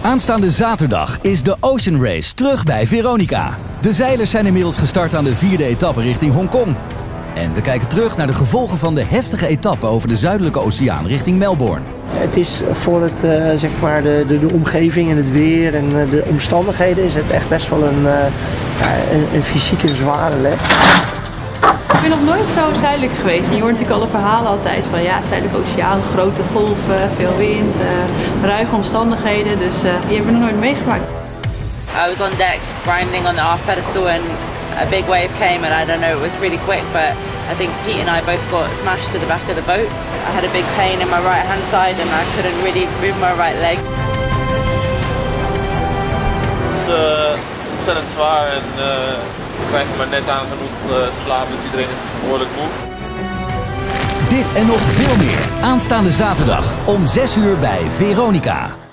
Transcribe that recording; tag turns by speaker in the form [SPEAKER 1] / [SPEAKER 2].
[SPEAKER 1] Aanstaande zaterdag is de Ocean Race terug bij Veronica. De zeilers zijn inmiddels gestart aan de 4e etappe richting Hongkong. En we kijken terug naar de gevolgen van de heftige etappe over de Zuidelijke Oceaan richting Melbourne.
[SPEAKER 2] Het is voor het, zeg maar de omgeving en het weer en de omstandigheden is het echt best wel een fysieke zware leg.
[SPEAKER 3] Ik ben nog nooit zo zuidelijk geweest. Je hoort natuurlijk alle verhalen altijd van ja, Zuidelijke Oceaan, grote golven, veel wind, ruige omstandigheden. Dus die hebben we nog nooit meegemaakt.
[SPEAKER 4] I was on deck grinding on the aft pedestal and a big wave came and I don't know, it was really quick, but I think Pete and I both got smashed to the back of the boat. I had a big pain in my right hand side and I couldn't really move my right leg.
[SPEAKER 5] Het is ontzettend zwaar en ik krijg maar net aan genoeg slaap, dus iedereen is behoorlijk moe.
[SPEAKER 1] Dit en nog veel meer aanstaande zaterdag om 6 uur bij Veronica.